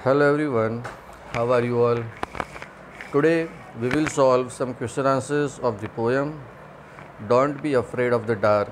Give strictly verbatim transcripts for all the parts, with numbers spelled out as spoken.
Hello everyone, how are you all? Today we will solve some question answers of the poem Don't Be Afraid of the Dark.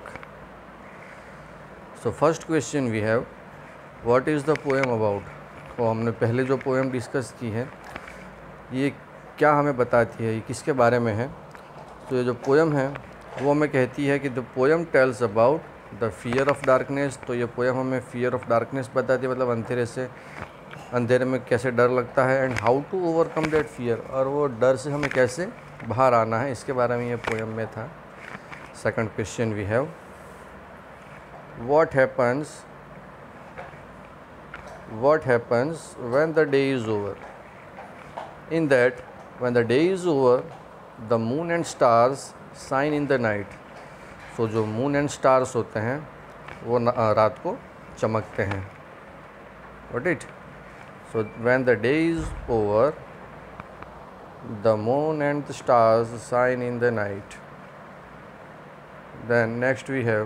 So first question we have, what is the poem about? तो हमने पहले जो poem discuss की है ये क्या हमें बताती है, ये किसके बारे में है? तो ये जो पोएम है वो हमें कहती है कि the poem tells about the fear of darkness. तो ये पोएम हमें फियर ऑफ डार्कनेस बताती है, मतलब अंधेरे से अंधेरे में कैसे डर लगता है, and how to overcome that fear, और वो डर से हमें कैसे बाहर आना है, इसके बारे में ये पोएम में था। Second question we have, what happens what happens when the day is over? In that when the day is over the moon and stars shine in the night. So जो मून एंड स्टार्स होते हैं वो रात को चमकते हैं। Got it? So when the day is over, the moon and the stars shine in the night. Then next we have,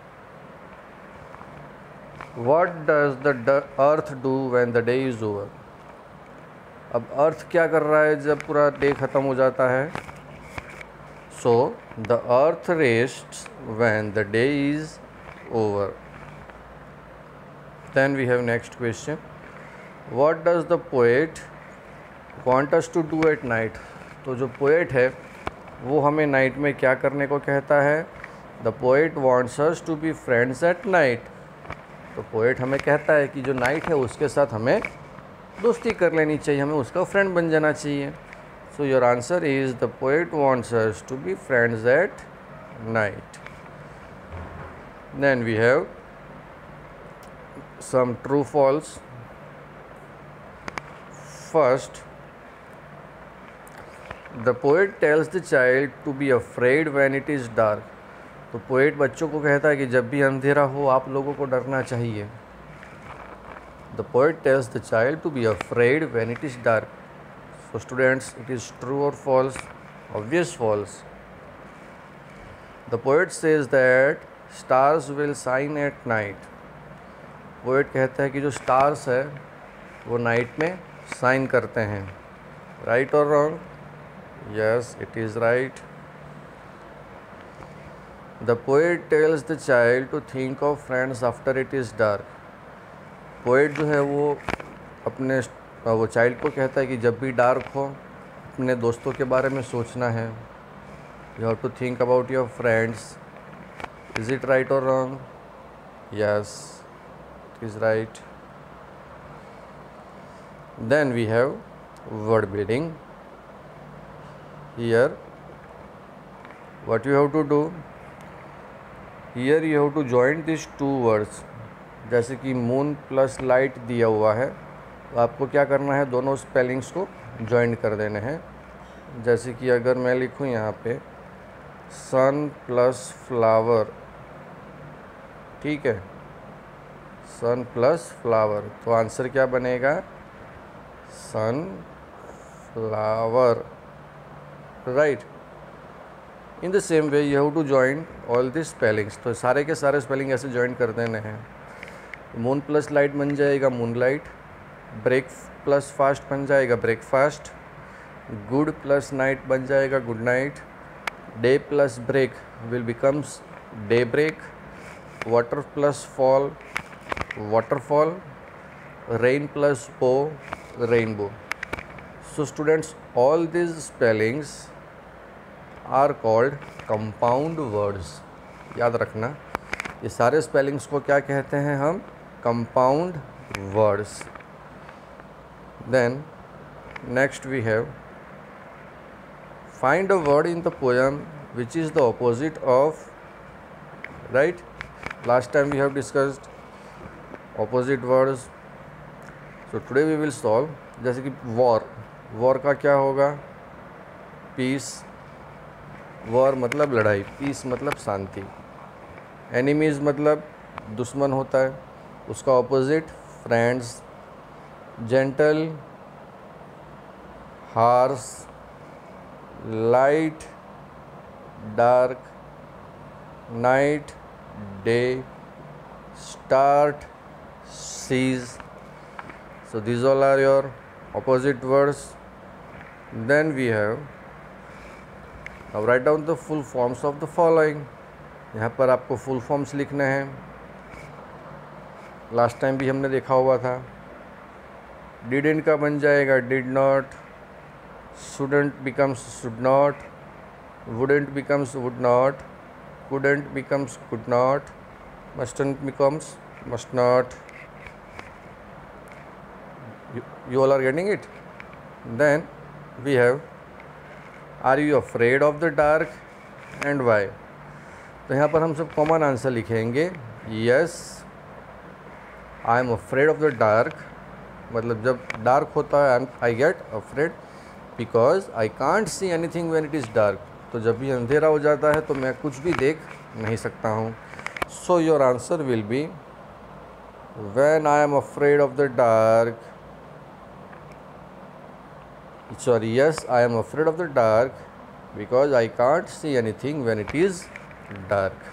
what does the earth do when the day is over? अब अर्थ क्या कर रहा है जब पूरा day ख़त्म हो जाता है? So the earth rests when the day is over. Then we have next question, what does the poet want us to do at night? तो जो पोएट है वो हमें नाइट में क्या करने को कहता है? The poet wants us to be friends at night. तो पोएट हमें कहता है कि जो नाइट है उसके साथ हमें दोस्ती कर लेनी चाहिए, हमें उसका फ्रेंड बन जाना चाहिए। So your answer is the poet wants us to be friends at night. Then we have some true false. First, the poet tells the child to be afraid when it is dark. तो poet बच्चों को कहता है कि जब भी अंधेरा हो आप लोगों को डरना चाहिए। The poet tells the child to be afraid when it is dark. So students, it is true or false? Obvious false. The poet says that stars will shine at night. Poet कहता है कि जो stars है वो night में shine करते हैं। Right और wrong? Yes, it is right. The poet tells the child to think of friends after it is dark. Poet जो है वो अपने वो चाइल्ड को कहता है कि जब भी डार्क हो अपने दोस्तों के बारे में सोचना है। You have to think about your friends. Is it right और wrong? Yes, is right. Then we have word building. Here what you have to do, here you have to join these two words. जैसे कि moon plus light दिया हुआ है तो आपको क्या करना है, दोनों स्पेलिंग्स को ज्वाइन कर देने हैं। जैसे कि अगर मैं लिखूँ यहाँ पे सन प्लस फ्लावर, ठीक है, सन प्लस फ्लावर, तो आंसर क्या बनेगा? Sunflower, right. In the same way you have to join all the spellings. तो सारे के सारे स्पेलिंग ऐसे जॉइन कर देने हैं। मून प्लस लाइट बन जाएगा moonlight, break plus fast बन जाएगा ब्रेकफास्ट, गुड प्लस नाइट बन जाएगा good night, day plus break will becomes daybreak, water plus fall waterfall, rain plus bow, rainbow. So students, all these spellings are called compound words. याद रखना ये सारे spellings को क्या कहते हैं हम? compound words. Then next we have, find a word in the poem which is the opposite of, right? Last time we have discussed opposite words. So today we will solve. जैसे कि war, war का क्या होगा? Piece. War मतलब लड़ाई, piece मतलब शांति। Enemies मतलब दुश्मन होता है, उसका opposite friends. Gentle, harsh, light, dark, night, day, start, seas. So these all are your opposite words. Then we have, now write down the full forms of the following. यहाँ पर आपको full forms लिखने हैं. Last time भी हमने देखा हुआ था. Didn't का बन जाएगा did not, shouldn't becomes should not, wouldn't becomes would not, couldn't becomes could not, mustn't becomes must not. You, you all are getting it? Then we have, are you afraid of the dark and why? तो यहाँ पर हम सब common answer लिखेंगे. Yes I am afraid of the dark, मतलब जब dark होता है I get afraid because I can't see anything when it is dark. तो जब भी अंधेरा हो जाता है तो मैं कुछ भी देख नहीं सकता हूँ. So your answer will be when I am afraid of the dark. Sorry, yes, I am afraid of the dark because I can't see anything when it is dark.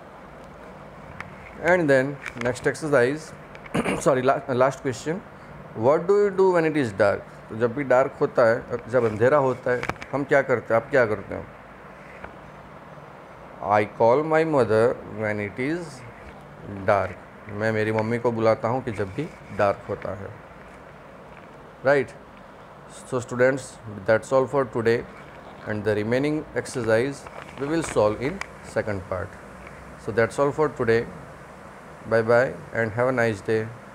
And then next exercise, sorry, la last question. What do you do when it is dark? तो जब भी dark होता है, जब अंधेरा होता है, हम क्या करते हैं? आप क्या करते हैं? I call my mother when it is dark. मैं मेरी मम्मी को बुलाता हूँ कि जब भी डार्क होता है. Right? So students, that's all for today, and the remaining exercise we will solve in second part. So that's all for today. Bye bye and have a nice day.